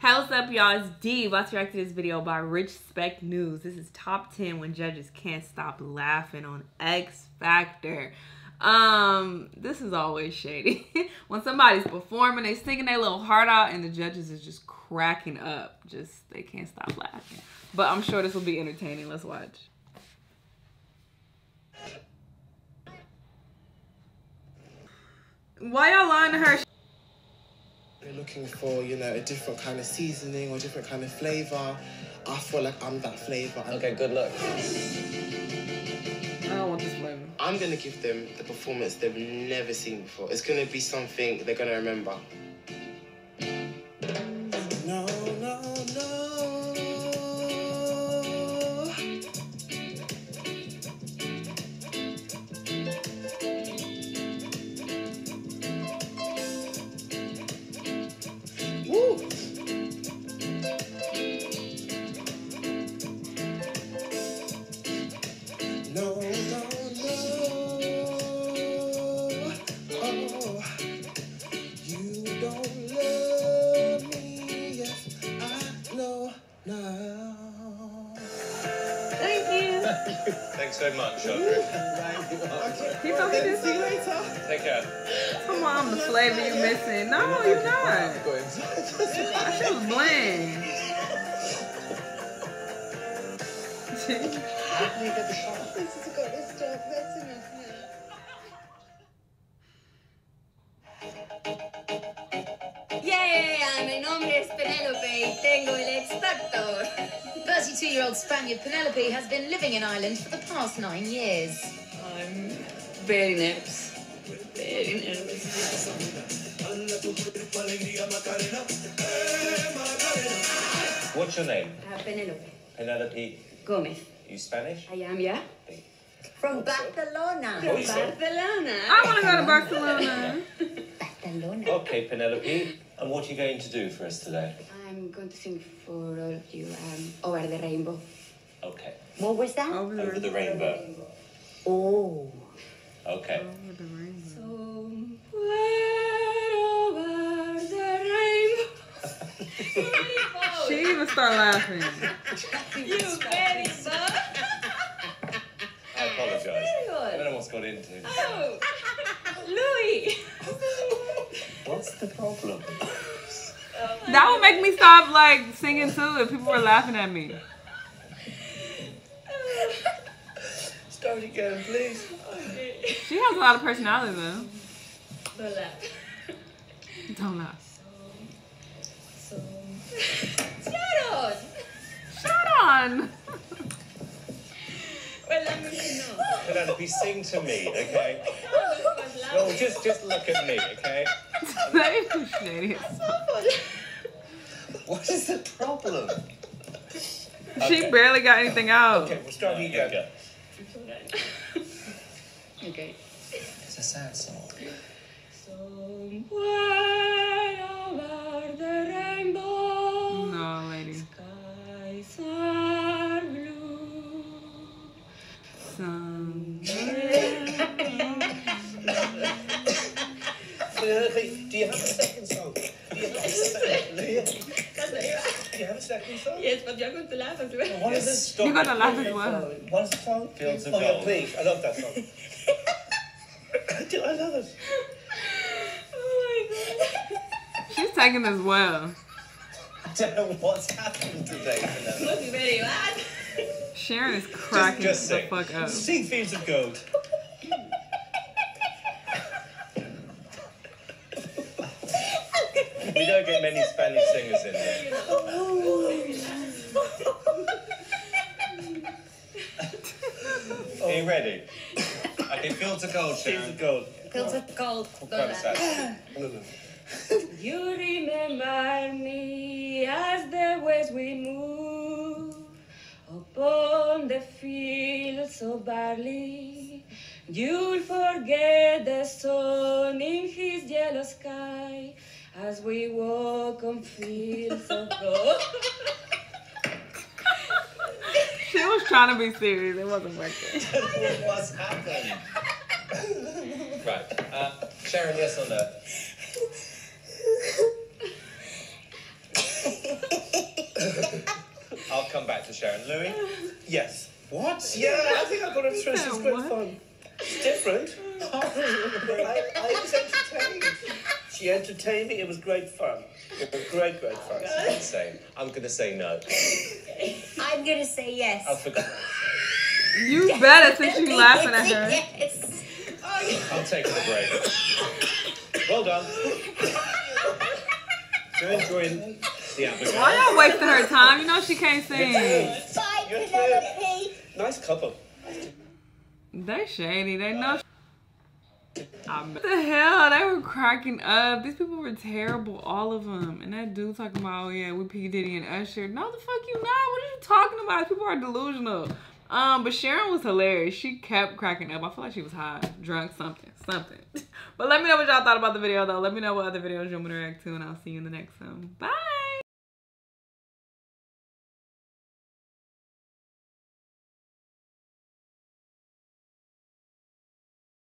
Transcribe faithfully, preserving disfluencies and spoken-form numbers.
Hey, what's up, y'all? It's D. About to react to this video by Rich Spec News. This is top ten when judges can't stop laughing on X Factor. Um, this is always shady. When somebody's performing, they singing their little heart out, and the judges is just cracking up. Just they can't stop laughing. But I'm sure this will be entertaining. Let's watch. Why y'all lying to her? They're looking for, you know, a different kind of seasoning or different kind of flavour. I feel like I'm that flavour. Okay, good luck. I don't want this flavour. I'm going to give them the performance they've never seen before. It's going to be something they're going to remember. No, no, no. Woo! No, no, no. Oh, you don't love me. Yes, I know now. Thank you. Thanks so much, Audrey. Keep up with this. See you later. Take care. Come on, the flavor you missing. No, you're not. That shit was bland. How can you get the shot? This has got to stop. That's enough now. Yeah, mi nombre es Penelope y tengo el X Factor. thirty-two-year-old Spaniard Penelope has been living in Ireland for the past nine years. I'm very nervous. Very nervous. What's your name? Uh, Penelope Penelope. Gomez. You Spanish? I am, yeah? From Barcelona. From Barcelona. I want to go to Barcelona. Barcelona. Okay, Penelope. And what are you going to do for us today? I'm going to sing for all of you um, Over the Rainbow. Okay. What was that? Over the, Over the rainbow. Oh. Okay. Over the rainbow. Somewhere over the rainbow. She even start laughing. You very good. I apologise. Very I good. don't know what's got into. Oh, Louis. What's the problem? That would make me stop like singing too if people were laughing at me. Start again, please. She has a lot of personality though. Don't laugh. Don't laugh. So, Sharon. Shut on. Well, let me know. Penelope, sing to me, okay? No, just just look at me, okay? That is shady. What is the problem? She Okay. barely got anything out. Okay, we'll start again. Okay. Okay. It's a sad song. Somewhere over the rainbow, No, lady. skies are blue. Somewhere. Penelope, do you have a second song? Do you have a second, do you have a second song? Yes, but you're going to laugh as well. What is Yes, it? stop. You're gonna laugh as well. What's the song? Fields of Oh, yeah, Gold. please. I love that song. I love it. Oh my God. She's taking this well. I don't know what's happened today, Penelope. Looking very bad. Sharon is cracking just the sing. fuck up. Sing Fields of Gold. We don't get many Spanish singers in here. Are you ready? Okay, Fields of Gold, Fields Sharon. of Gold. Fields of gold. Don't Quite laugh. sad. You remember me as the waves we move upon the fields of barley. You'll forget the sun in his yellow sky as we walk on fields of gold. She was trying to be serious. It wasn't working. What's happened? Right. Uh, Sharon, yes or no? I'll come back to Sharon. Louis? Yes. What? Yeah, I think I got it through. It's Yeah, great what? fun. It's different. But I, I was entertained. She entertained me. It was great fun. It was great, great fun. Insane. I'm going to say no. I'm gonna say yes. I forgot. You better since you laughing at her. Yes. I'll take the break. Well done. You're enjoying the Abigail. Why y'all wasting her time? You know she can't sing. Bye, You're Penelope. Nice couple. They shady. They know. What the hell? They were cracking up. These people were terrible, all of them. And that dude talking about, oh yeah, we P. Diddy and Usher. No, the fuck you not. What are you talking about? People are delusional. Um, but Sharon was hilarious. She kept cracking up. I feel like she was high, drunk, something, something. But let me know what y'all thought about the video, though. Let me know what other videos you want me to react to, and I'll see you in the next one. Bye.